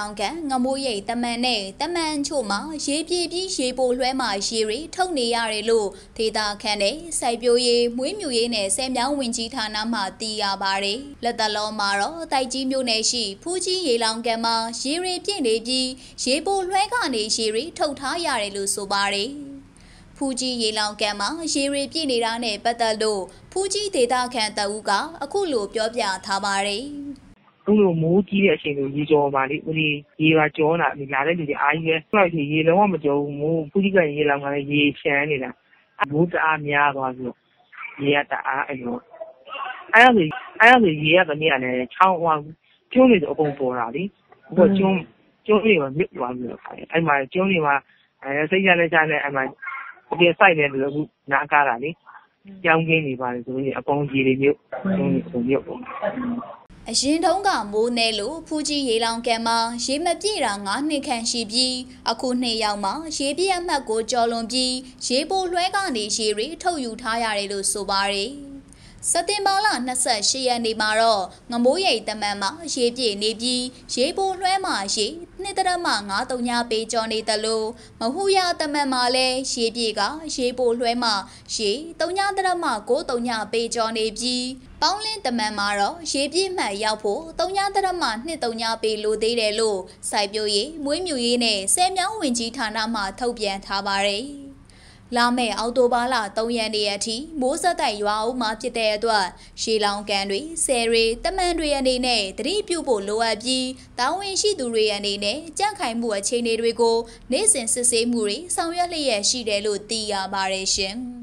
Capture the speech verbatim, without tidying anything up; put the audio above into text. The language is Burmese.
လောင်ကန်ငမိုးရိတ်တမန်နဲ့တမန်ချို့မှာရေပြေးပြီးရေပိုလွှဲမှာရေရီထုတ်နေရတယ်လို့ဒေတာခန့်နဲ့စိုက်ပျိုးရေးမွေးမြူရေးနဲ့ဆယ်မြောင်းဝင်ကြီးဌာနမှသိရပါတယ်။လက်တလုံးမှာတော့တိုက်ကြီးမြို့နယ်ရှိဖူးကြီးရေလောင်ကန်မှာရေရီပြည့်နေပြီးရေပိုလွှဲကနေရေရီထုတ်ထားရတယ်လို့ဆိုပါတယ်။ဖူးကြီးရေလောင်ကန်မှာရေရီပြည့်နေတာနဲ့ပတ်သက်လို့ဖူးကြီးဒေတာခန့်တအူးကအခုလိုပြောပြထားပါတယ်။အခုလိုမိုးကြီးတဲ့အချိန်ကိုရေကြောပါလေဦးလေးရေပါကြောလာဒီလာတဲ့လူတွေအားကြီးပဲဆိုတော့ဒီရေလုံးဝမကြောဘူးမိုးဖူးကြီးကရေလောင်ကလည်းရေရှမ်းနေတာမိုးတအားများသွားပြီးတော့ရေကတအားအဲ့လိုအဲ့ဒါဆိုအဲ့ဒါဆိုရေကတနေ့ကလည်းချောင်းဟောကျုံးနေတော့အကုန်ပေါ်တာလေအခုကျုံးကျုံးတွေမှာမြစ်သွားပြီးတော့အဲ့မှာကျုံးတွေမှာအဲစိတ်ရလက်ချနဲ့အဲ့မှာဒီစိုက်နေတယ်လို့အခုနားကားတာလေကြောင်းကင်းနေပါလေဆိုရင်အကုန်ကြီးတွေမြုပ်ကျုံးတွေအကုန်မြုပ်ပေါ့အရင်တုန်းကမိုးနယ်လို့ဖူးကြီးရေလောင်ကန်မှာရေမပြည့်တာငါးနှစ်ခန့်ရှိပြီးအခုနှစ်ယောက်မှာရေပြည့်အမှတ်ကိုကျော်လွန်ပြီးရေပိုလွှဲကနေရေတွေထုတ်ယူထားရတယ်လို့ဆိုပါတယ်စက်တင်ဘာလ၂၈ရက်နေ့မှာတော့ငမိုးရိတ်တမန်မှာရေပြည့်နေပြီးရေပိုလွှဲမှာရေနှစ်တရမငါးတုံညာပေးကျော်နေတယ်လို့မဟူရတမန်မှာလည်းရေပြည့်ကရေပိုလွှဲမှာရေတုံညာတရမကိုတုံညာပေးကျော်နေပြီးပေါင်းလင်းတမန်မှာတော့ရေပြည့်မှတ်ရောက်ဖို့တုံညာတရမနှစ်တုံညာပေးလိုသေးတယ်လို့စိုက်ပျိုးရေးမွေးမြူရေးနဲ့ဆယ်မြောင်းဝင်ကြီးဌာနမှထုတ်ပြန်ထားပါတယ်လာမယ့်အောက်တိုဘာလ၃ရက်နေ့အထိမိုးဆက်တိုက်ရွာအုပ်မှာဖြစ်တဲ့အတွက်ရှေလောင်ကန်တွေဆယ်ရီတမန်တွေအနေနဲ့တတိပြုဖို့လိုအပ်ပြီးတာဝန်ရှိသူတွေအနေနဲ့ကြန့်ခိုင်မှုအခြေအနေတွေကိုနေ့စဉ်စစ်ဆေးမှုတွေဆောင်ရွက်လျက်ရှိတယ်လို့သိရပါတယ်ရှင်။